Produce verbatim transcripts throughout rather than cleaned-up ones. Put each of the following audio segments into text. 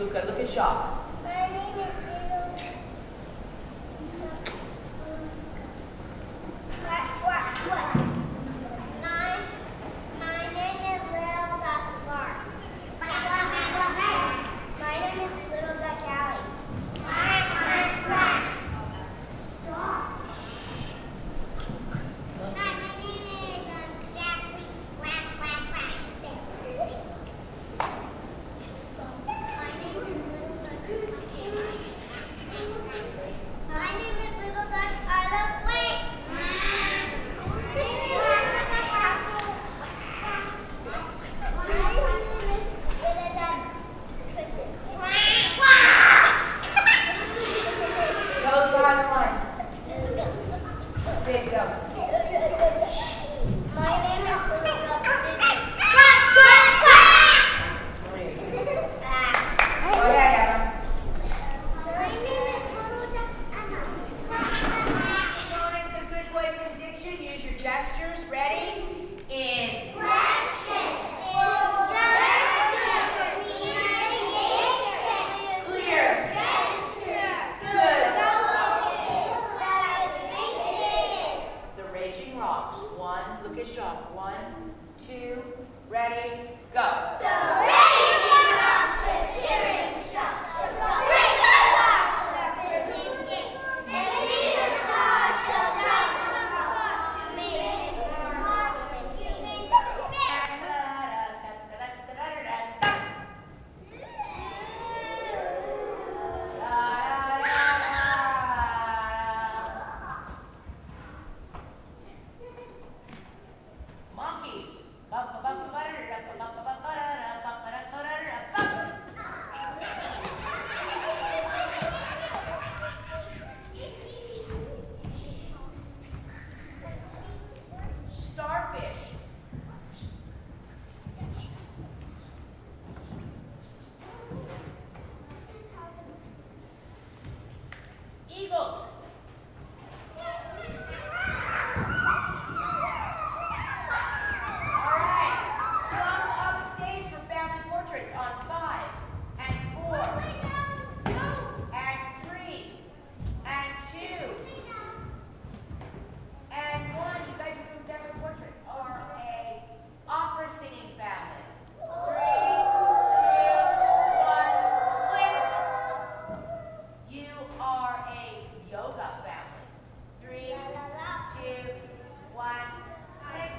Luca. Look at Shaw. My name is Little. What? What? What? My, my name is Little Duck Clark. My name is Little Duck Allie. Quack, quack, quack. Stop. Hi, my name is um, Jackie. Quack, quack, quack. My name is Little Duck. My name is Little Duck Arlo. Wait. My name is Little Duck Apple. My name is Little Duck Tristan. Quack, quack. Toes behind the line. Sid, go. My name is Little Duck Susan. Quack, quack, quack. Go ahead, Emma. My name is Little Duck Anna. Quack, quack, quack. Sean, it's a good voice and diction. Use your gestures. Ready? In. Question. Clear. Good. The Raging Rocks. One. Look at Shaw. One, two, ready, go. Monkeys. Starfish. Eagles. All right. Come up stage for family portraits on five and four and three and two and one. You guys are doing family portraits. Are a opera singing family. Three, two, one, click. You are a yoga family. Three, two, one, click.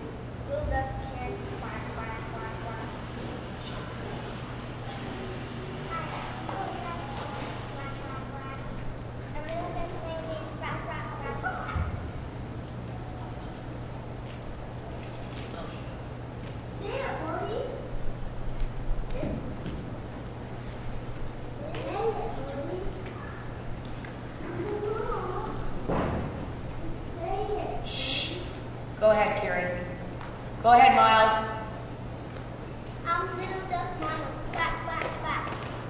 Go ahead, Kieran. Go ahead, Miles. I'm Little Duck Miles. Quack, quack, quack.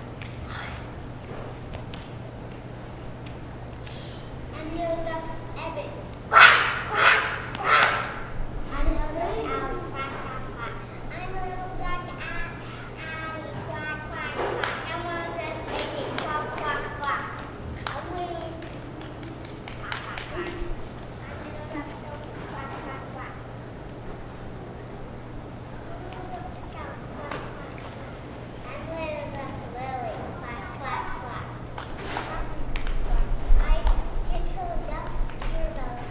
I'm Little Duck Evan. Quack, quack, quack. I'm Little Duck Allie. Quack, quack, quack. I'm Little Duck Allie. Quack, quack, quack. I'm Little Duck Baby. Quack, quack, quack. I'm Little quack, quack, quack. I'm Little Duck Sophie. Quack, quack, quack. Quack, quack, quack.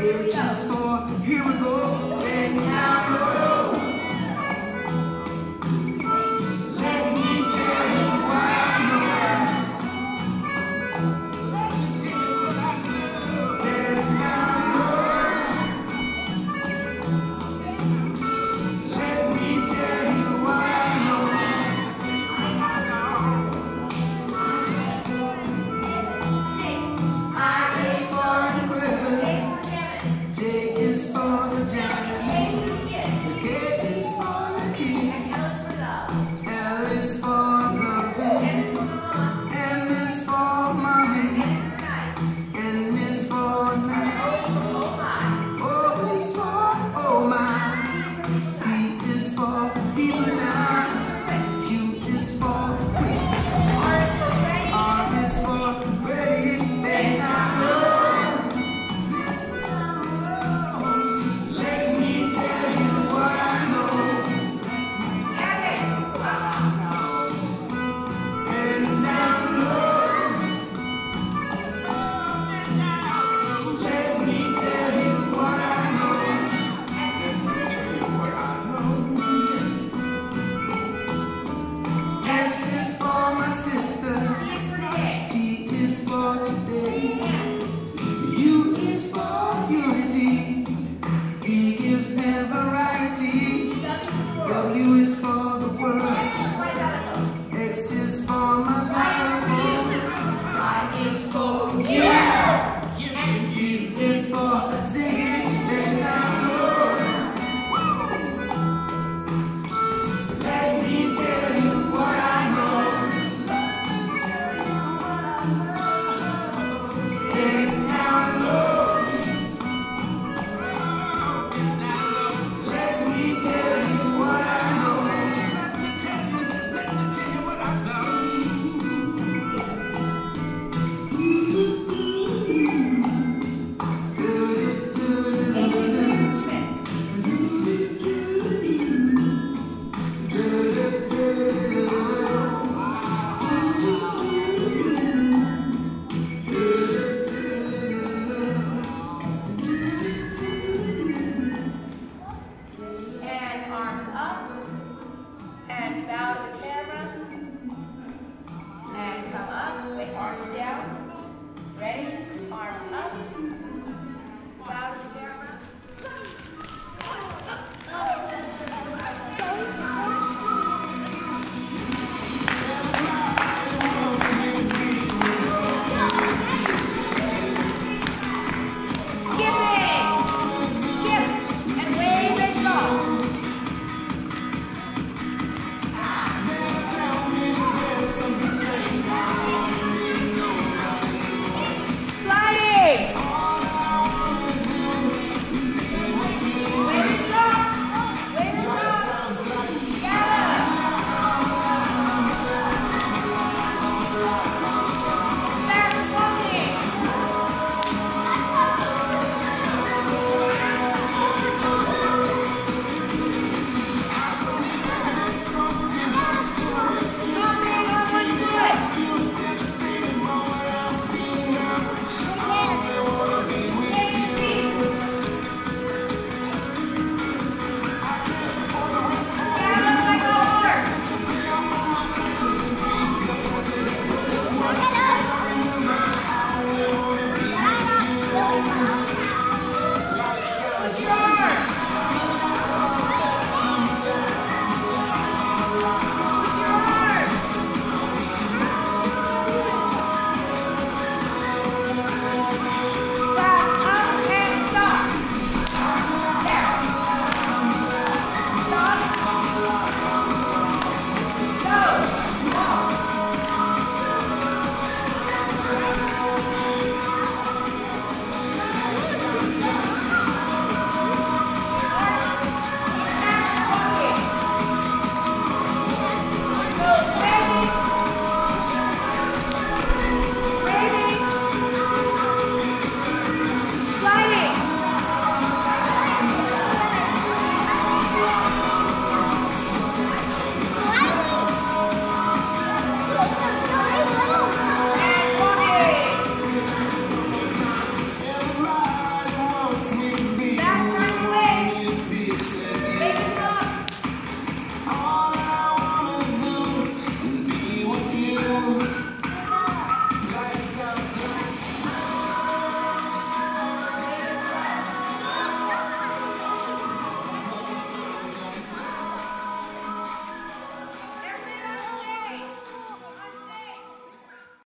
H is for here we go. And now go. Let me tell you what I know. Let me tell you what I know. And now go. Let me tell you what I know. I is for equipment. J is for the giant. The K is for the keys. L is for loving. M is for mommy. N is for nice. O is for oh my. P is for people time. Q is for quick. R is for ready. And I know. Let me tell you what I know. And now know. Let me tell you what I know. Let me tell you what I know. S is for my sister. T is for today. U is for unity. V gives me variety. W is for the world. X is for my xylophone. I is for you. Z is for ziggy.